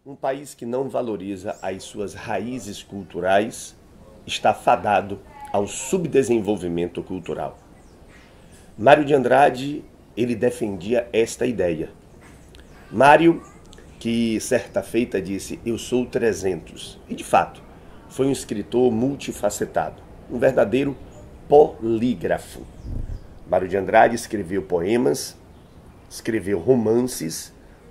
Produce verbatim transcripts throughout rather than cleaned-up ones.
Um país que não valoriza as suas raízes culturais está fadado ao subdesenvolvimento cultural. Mário de Andrade, ele defendia esta ideia. Mário, que certa feita disse, eu sou trezentos. E de fato, foi um escritor multifacetado, um verdadeiro polígrafo. Mário de Andrade escreveu poemas, escreveu romances,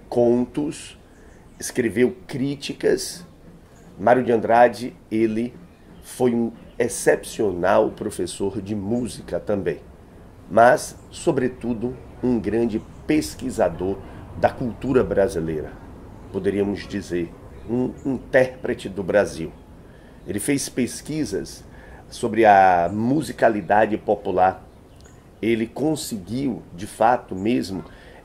contos, escreveu críticas. Mário de Andrade, ele foi um excepcional professor de música também, mas, sobretudo, um grande pesquisador da cultura brasileira. Poderíamos dizer, um intérprete do Brasil. Ele fez pesquisas sobre a musicalidade popular. Ele conseguiu, de fato mesmo,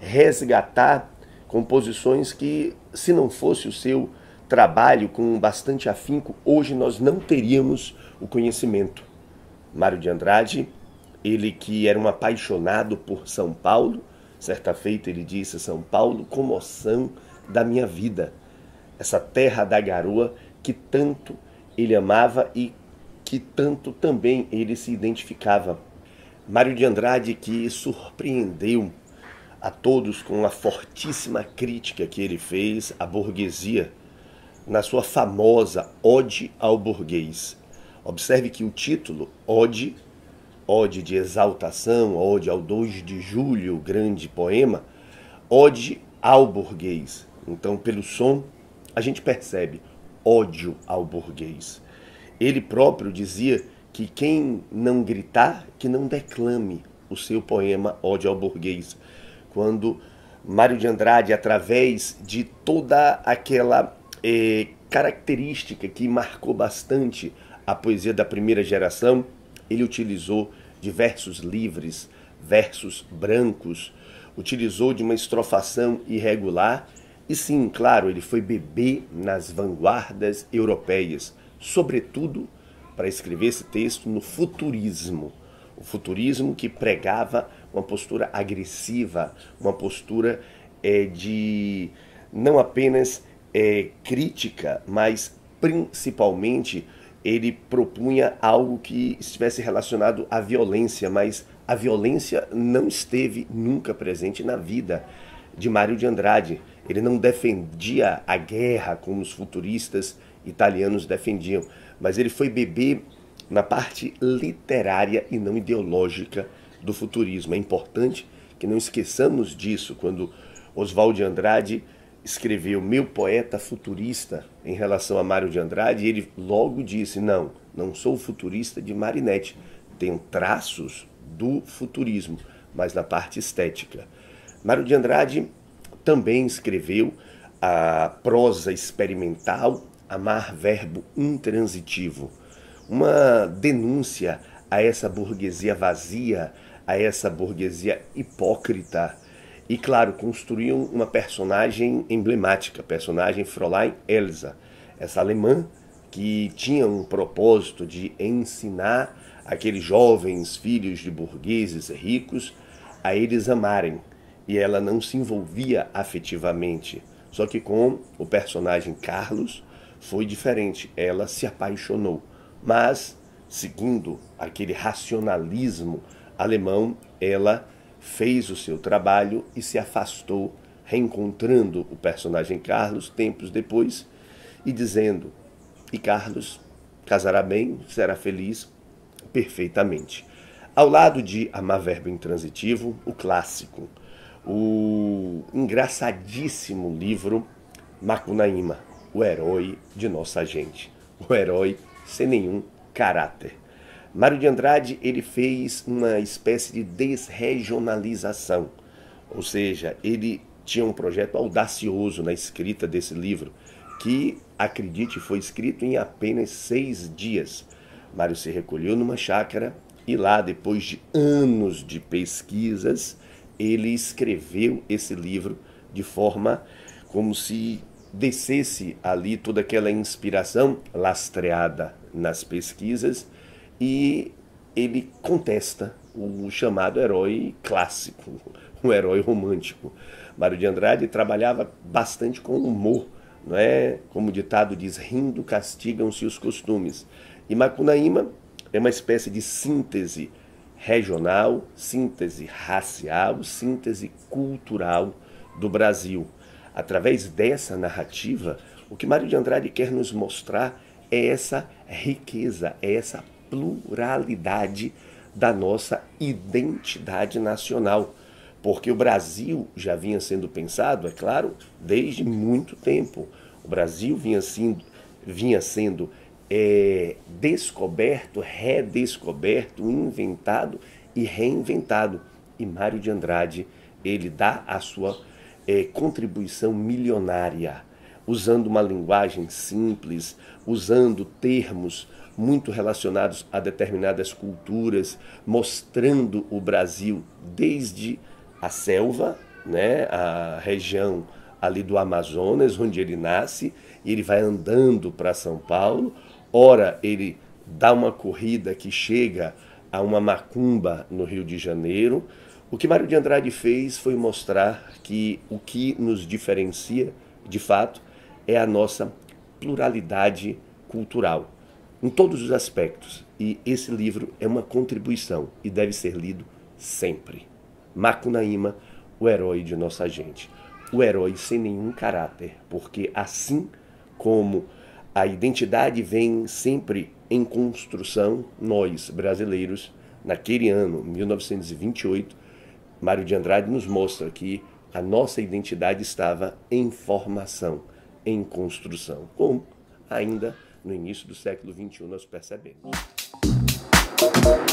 resgatar composições que, se não fosse o seu trabalho com bastante afinco, hoje nós não teríamos o conhecimento. Mário de Andrade, ele que era um apaixonado por São Paulo, certa feita ele disse, São Paulo, comoção da minha vida. Essa terra da garoa que tanto ele amava e que tanto também ele se identificava. Mário de Andrade que surpreendeu a todos com a fortíssima crítica que ele fez à burguesia, na sua famosa Ode ao Burguês. Observe que o título, Ode, Ode de exaltação, Ode ao dois de julho, grande poema, Ode ao Burguês. Então, pelo som, a gente percebe ódio ao burguês. Ele próprio dizia que quem não gritar, que não declame o seu poema Ode ao Burguês. Quando Mário de Andrade, através de toda aquela eh, característica que marcou bastante a poesia da primeira geração, ele utilizou de versos livres, versos brancos, utilizou de uma estrofação irregular e sim, claro, ele foi bebê nas vanguardas europeias, sobretudo para escrever esse texto no futurismo. O futurismo que pregava uma postura agressiva, uma postura é, de não apenas é, crítica, mas principalmente ele propunha algo que estivesse relacionado à violência, mas a violência não esteve nunca presente na vida de Mário de Andrade. Ele não defendia a guerra como os futuristas italianos defendiam, mas ele foi bebê na parte literária e não ideológica do futurismo. É importante que não esqueçamos disso quando Oswald de Andrade escreveu Meu Poeta Futurista em relação a Mário de Andrade, e ele logo disse, não, não sou futurista de Marinetti, tenho traços do futurismo, mas na parte estética. Mário de Andrade também escreveu a prosa experimental, Amar Verbo Intransitivo, uma denúncia a essa burguesia vazia, a essa burguesia hipócrita. E, claro, construíam uma personagem emblemática, a personagem Fräulein Elsa, essa alemã que tinha um propósito de ensinar aqueles jovens filhos de burgueses ricos a eles amarem. E ela não se envolvia afetivamente. Só que com o personagem Carlos foi diferente, ela se apaixonou. Mas, seguindo aquele racionalismo alemão, ela fez o seu trabalho e se afastou, reencontrando o personagem Carlos tempos depois e dizendo, e Carlos casará bem, será feliz perfeitamente. Ao lado de Amar Verbo Intransitivo, o clássico, o engraçadíssimo livro Macunaíma, o herói de nossa gente, o herói sem nenhum caráter. Mário de Andrade ele fez uma espécie de desregionalização, ou seja, ele tinha um projeto audacioso na escrita desse livro, que, acredite, foi escrito em apenas seis dias. Mário se recolheu numa chácara e lá, depois de anos de pesquisas, ele escreveu esse livro de forma como se descesse ali toda aquela inspiração lastreada nas pesquisas e ele contesta o chamado herói clássico, um herói romântico. Mário de Andrade trabalhava bastante com humor não é? Como o ditado diz, rindo castigam-se os costumes. E Macunaíma é uma espécie de síntese regional, síntese racial, síntese cultural do Brasil. Através dessa narrativa, o que Mário de Andrade quer nos mostrar é essa riqueza, é essa pluralidade da nossa identidade nacional. Porque o Brasil já vinha sendo pensado, é claro, desde muito tempo. O Brasil vinha sendo, vinha sendo é, descoberto, redescoberto, inventado e reinventado. E Mário de Andrade, ele dá a sua é, contribuição milionária, usando uma linguagem simples, usando termos muito relacionados a determinadas culturas, mostrando o Brasil desde a selva, né, a região ali do Amazonas, onde ele nasce, e ele vai andando para São Paulo. Ora, ele dá uma corrida que chega a uma macumba no Rio de Janeiro. O que Mário de Andrade fez foi mostrar que o que nos diferencia, de fato, é a nossa pluralidade cultural, em todos os aspectos. E esse livro é uma contribuição e deve ser lido sempre. Macunaíma, o herói de nossa gente. O herói sem nenhum caráter, porque assim como a identidade vem sempre em construção, nós, brasileiros, naquele ano, mil novecentos e vinte e oito, Mário de Andrade nos mostra que a nossa identidade estava em formação, em construção, como ainda no início do século vinte e um nós percebemos.